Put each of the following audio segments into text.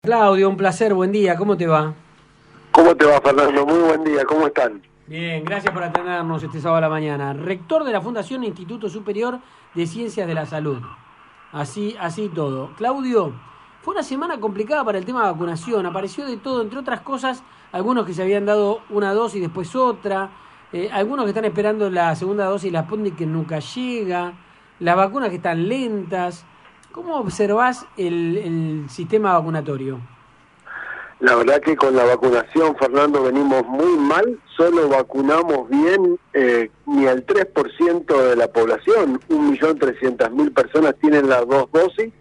Claudio, un placer, buen día, ¿cómo te va? ¿Cómo te va, Fernando? Muy buen día, ¿cómo están? Bien, gracias por atendernos este sábado a la mañana. Rector de la Fundación Instituto Superior de Ciencias de la Salud. Así todo. Claudio, fue una semana complicada para el tema de vacunación. Apareció de todo, entre otras cosas, algunos que se habían dado una dosis y después otra, algunos que están esperando la segunda dosis, la Sputnik que nunca llega, las vacunas que están lentas. ¿Cómo observás el sistema vacunatorio? La verdad que con la vacunación, Fernando, venimos muy mal. Solo vacunamos bien ni al 3% de la población. 1.300.000 personas tienen las dos dosis.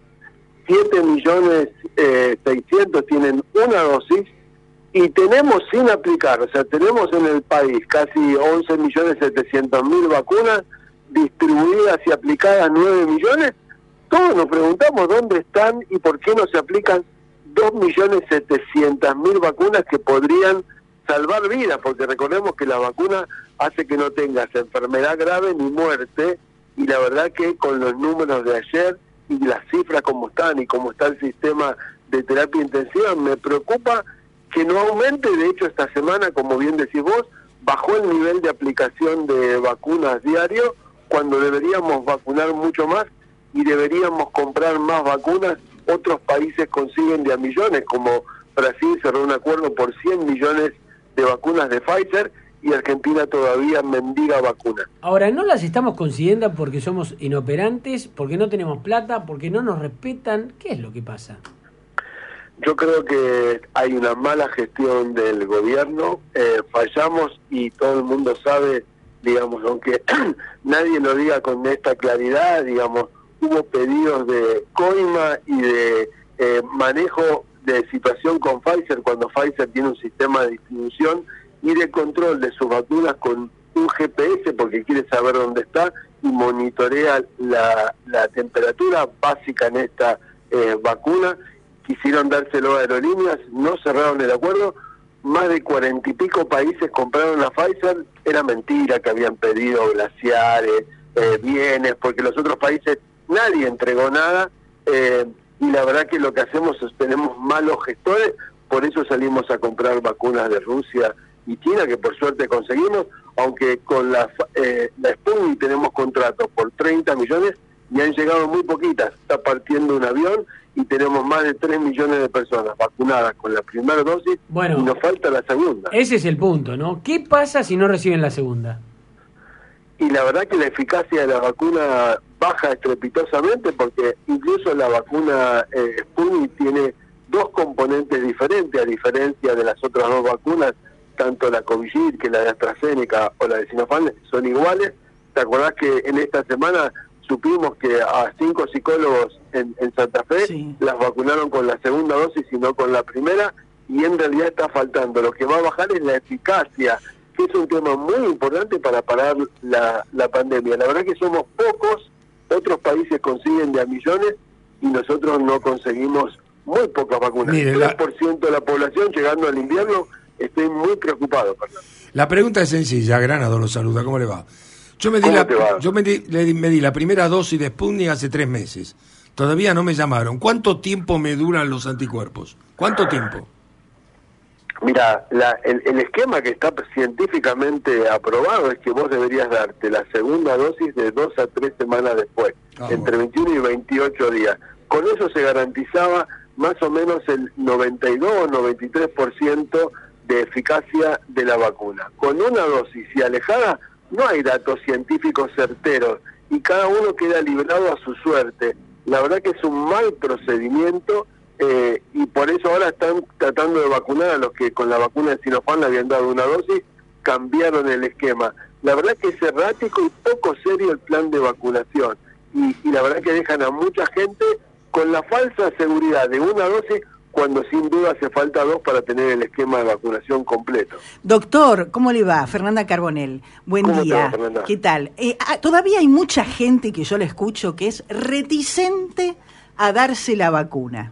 7.600.000 tienen una dosis. Y tenemos sin aplicar, o sea, tenemos en el país casi 11.700.000 vacunas distribuidas y aplicadas 9 millones. Todos nos preguntamos dónde están y por qué no se aplican 2.700.000 vacunas que podrían salvar vidas, porque recordemos que la vacuna hace que no tengas enfermedad grave ni muerte, y la verdad que con los números de ayer y las cifras como están y como está el sistema de terapia intensiva, me preocupa que no aumente. De hecho, esta semana, como bien decís vos, bajó el nivel de aplicación de vacunas diario, cuando deberíamos vacunar mucho más y deberíamos comprar más vacunas. Otros países consiguen de a millones, como Brasil cerró un acuerdo por 100 millones de vacunas de Pfizer y Argentina todavía mendiga vacunas. Ahora, ¿no las estamos consiguiendo porque somos inoperantes, porque no tenemos plata, porque no nos respetan? ¿Qué es lo que pasa? Yo creo que hay una mala gestión del gobierno, fallamos y todo el mundo sabe, digamos, aunque nadie lo diga con esta claridad, digamos, hubo pedidos de coima y de manejo de situación con Pfizer, cuando Pfizer tiene un sistema de distribución y de control de sus vacunas con un GPS, porque quiere saber dónde está y monitorea la temperatura básica en esta vacuna. Quisieron dárselo a aerolíneas, no cerraron el acuerdo, más de 40 y pico países compraron la Pfizer. Era mentira que habían pedido glaciares, bienes, porque los otros países nadie entregó nada, y la verdad que lo que hacemos es tenemos malos gestores. Por eso salimos a comprar vacunas de Rusia y China, que por suerte conseguimos, aunque con la Sputnik tenemos contratos por 30 millones y han llegado muy poquitas. Está partiendo un avión y tenemos más de 3 millones de personas vacunadas con la primera dosis, bueno, y nos falta la segunda. Ese es el punto, ¿no? ¿Qué pasa si no reciben la segunda? Y la verdad que la eficacia de la vacuna baja estrepitosamente, porque incluso la vacuna Sputnik tiene dos componentes diferentes, a diferencia de las otras dos vacunas, tanto la Covishield que la de AstraZeneca o la de Sinopharm son iguales. ¿Te acordás que en esta semana supimos que a 5 psicólogos en Santa Fe sí las vacunaron con la segunda dosis y no con la primera? Y en realidad está faltando. Lo que va a bajar es la eficacia, que es un tema muy importante para parar la pandemia. La verdad que somos pocos, otros países consiguen de a millones y nosotros no conseguimos muy pocas vacunas. Mire, 3% de la población llegando al invierno. Estoy muy preocupado, Fernando. La pregunta es sencilla. Granado lo saluda, ¿cómo le va? Yo me di la primera dosis de Sputnik hace 3 meses. Todavía no me llamaron. ¿Cuánto tiempo me duran los anticuerpos? ¿Cuánto tiempo? Mira, el esquema que está científicamente aprobado es que vos deberías darte la segunda dosis de 2 a 3 semanas después, entre 21 y 28 días. Con eso se garantizaba más o menos el 92 o 93% de eficacia de la vacuna. Con una dosis y alejada no hay datos científicos certeros y cada uno queda librado a su suerte. La verdad que es un mal procedimiento. Y por eso ahora están tratando de vacunar a los que con la vacuna de Sinopharm le habían dado una dosis, cambiaron el esquema. La verdad que es errático y poco serio el plan de vacunación. Y la verdad que dejan a mucha gente con la falsa seguridad de una dosis, cuando sin duda hace falta 2 para tener el esquema de vacunación completo. Doctor, ¿cómo le va? Fernanda Carbonell. Buen día. ¿Cómo te va, ¿Qué tal? Todavía hay mucha gente que yo la escucho que es reticente a darse la vacuna,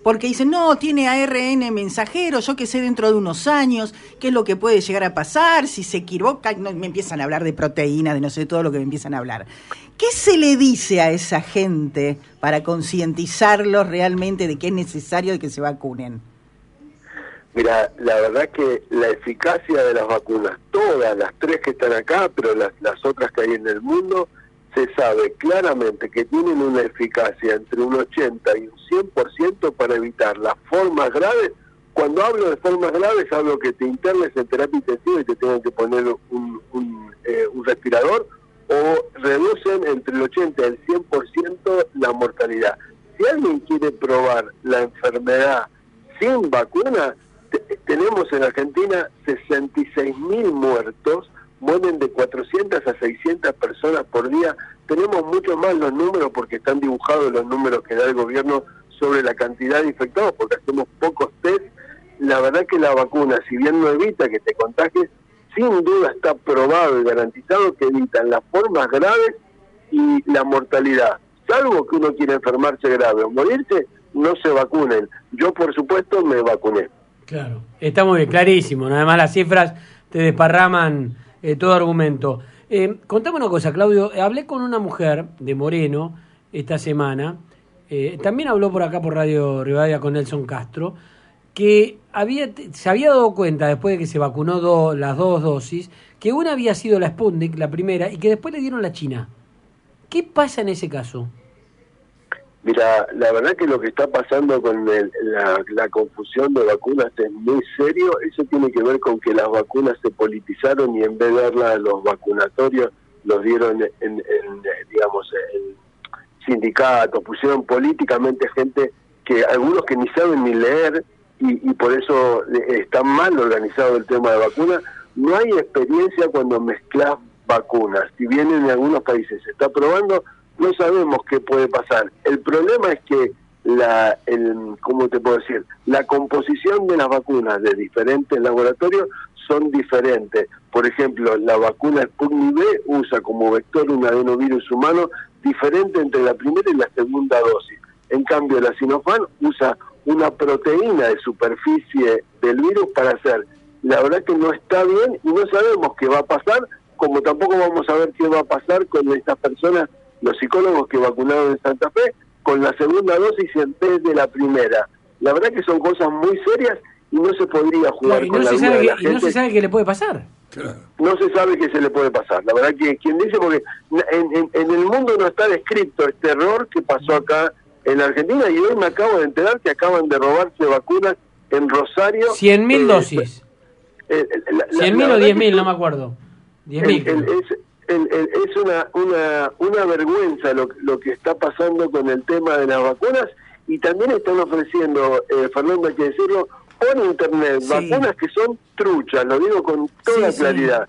porque dicen, no, tiene ARN mensajero, yo qué sé dentro de unos años, qué es lo que puede llegar a pasar, si se equivoca, no, me empiezan a hablar de proteínas, de no sé todo lo que me empiezan a hablar. ¿Qué se le dice a esa gente para concientizarlos realmente de que es necesario que se vacunen? Mira, la verdad que la eficacia de las vacunas, todas las 3 que están acá, pero las otras que hay en el mundo, se sabe claramente que tienen una eficacia entre un 80 y un 100% para evitar las formas graves. Cuando hablo de formas graves, hablo que te internes en terapia intensiva y te tengan que poner un respirador, o reducen entre el 80 y el 100% la mortalidad. Si alguien quiere probar la enfermedad sin vacuna, tenemos en Argentina 66.000 muertos, mueren de 400 a 600 personas por día. Tenemos mucho más los números porque están dibujados los números que da el gobierno sobre la cantidad de infectados, porque hacemos pocos test. La verdad que la vacuna, si bien no evita que te contagies, sin duda está probado y garantizado que evitan las formas graves y la mortalidad. Salvo que uno quiera enfermarse grave o morirse, no se vacunen. Yo, por supuesto, me vacuné. Claro, está muy bien, clarísimo. Además, las cifras te desparraman todo argumento. Contame una cosa, Claudio. Hablé con una mujer de Moreno esta semana. También habló por acá por Radio Rivadavia con Nelson Castro, que se había dado cuenta después de que se vacunó las 2 dosis, que una había sido la Sputnik, la primera, y que después le dieron la China. ¿Qué pasa en ese caso? Mira, la verdad que lo que está pasando con la confusión de vacunas es muy serio. Eso tiene que ver con que las vacunas se politizaron y en vez de darlas a los vacunatorios, los dieron en sindicatos, pusieron políticamente gente que algunos que ni saben ni leer y por eso está mal organizado el tema de vacunas. No hay experiencia cuando mezclas vacunas. Si bien en algunos países se está probando, no sabemos qué puede pasar. El problema es que ¿cómo te puedo decir? La composición de las vacunas de diferentes laboratorios son diferentes. Por ejemplo, la vacuna Sputnik V usa como vector un adenovirus humano diferente entre la primera y la segunda dosis. En cambio, la Sinopharm usa una proteína de superficie del virus para hacer. La verdad que no está bien y no sabemos qué va a pasar, como tampoco vamos a ver qué va a pasar con estas personas, los psicólogos que vacunaron en Santa Fe, con la segunda dosis en vez de la primera. La verdad que son cosas muy serias y no se podría jugar con la vida de la gente. Y no se sabe qué le puede pasar. Claro. No se sabe qué se le puede pasar. La verdad que quien dice, porque en el mundo no está descrito este error que pasó acá en Argentina, y hoy me acabo de enterar que acaban de robarse vacunas en Rosario. 100.000 dosis. 100.000 o 10.000, no me acuerdo. 10.000. Es una vergüenza lo que está pasando con el tema de las vacunas, y también están ofreciendo, Fernando, hay que decirlo, por internet, vacunas que son truchas, lo digo con toda claridad.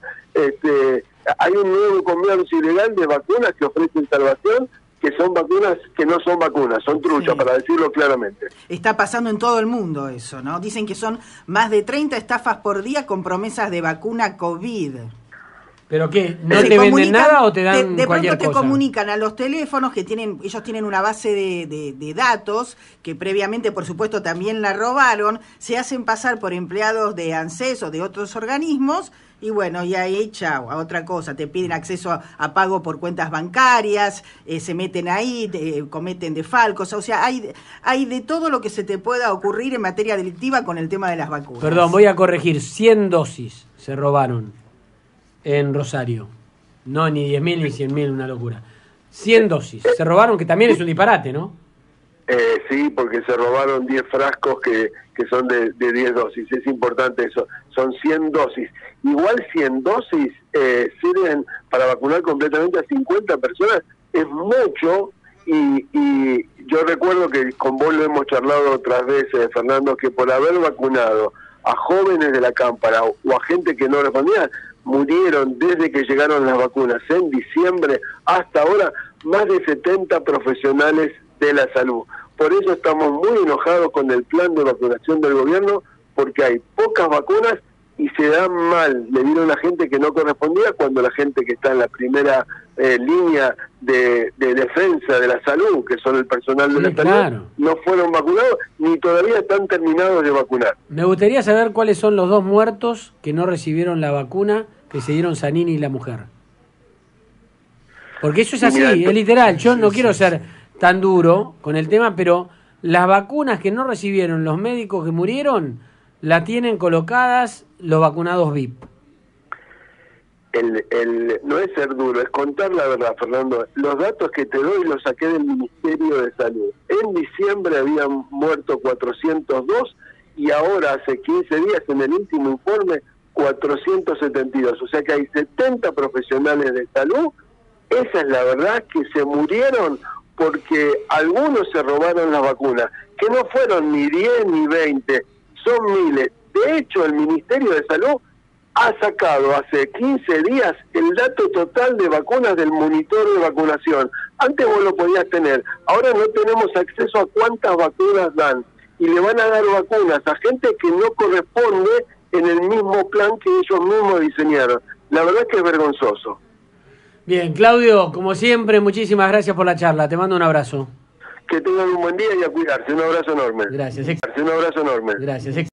Hay un nuevo comercio ilegal de vacunas que ofrecen salvación, que son vacunas que no son vacunas, son truchas, para decirlo claramente. Está pasando en todo el mundo eso, ¿no? Dicen que son más de 30 estafas por día con promesas de vacuna COVID. ¿Pero qué? ¿No te venden nada o te dan de cualquier pronto te cosa? comunican a los teléfonos que ellos tienen una base de datos que previamente, por supuesto, también la robaron, se hacen pasar por empleados de ANSES o de otros organismos y bueno, y ahí chao, a otra cosa, te piden acceso a pago por cuentas bancarias, se meten ahí, cometen defalcos, o sea, hay de todo lo que se te pueda ocurrir en materia delictiva con el tema de las vacunas. Perdón, voy a corregir, 100 dosis se robaron en Rosario. No, ni 10.000 ni 100.000, una locura. 100 dosis. Se robaron, que también es un disparate, ¿no? Sí, porque se robaron 10 frascos que son de 10 dosis. Es importante eso. Son 100 dosis. Igual 100 dosis sirven para vacunar completamente a 50 personas. Es mucho. Y yo recuerdo que con vos lo hemos charlado otras veces, Fernando, que por haber vacunado a jóvenes de la Cámpara o a gente que no respondía, murieron desde que llegaron las vacunas en diciembre hasta ahora más de 70 profesionales de la salud. Por eso estamos muy enojados con el plan de vacunación del gobierno, porque hay pocas vacunas y se dan mal, le dieron a gente que no correspondía, cuando la gente que está en la primera línea de defensa de la salud, que son el personal de la salud, no fueron vacunados ni todavía están terminados de vacunar. Me gustaría saber cuáles son los 2 muertos que no recibieron la vacuna, que se dieron Zanini y la mujer. Porque eso es así, mira, es literal. Yo no quiero ser tan duro con el tema, pero las vacunas que no recibieron los médicos que murieron, la tienen colocadas los vacunados VIP. No es ser duro, es contar la verdad, Fernando. Los datos que te doy los saqué del Ministerio de Salud. En diciembre habían muerto 402 y ahora hace 15 días, en el último informe, 472. O sea que hay 70 profesionales de salud. Esa es la verdad, que se murieron porque algunos se robaron las vacunas, que no fueron ni 10 ni 20, son miles. De hecho, el Ministerio de Salud ha sacado hace 15 días el dato total de vacunas del monitor de vacunación. Antes vos lo podías tener, ahora no tenemos acceso a cuántas vacunas dan, y le van a dar vacunas a gente que no corresponde en el mismo plan que ellos mismos diseñaron. La verdad es que es vergonzoso. Bien, Claudio, como siempre, muchísimas gracias por la charla. Te mando un abrazo. Que tengan un buen día y a cuidarse. Un abrazo enorme. Gracias. Un abrazo enorme. Gracias.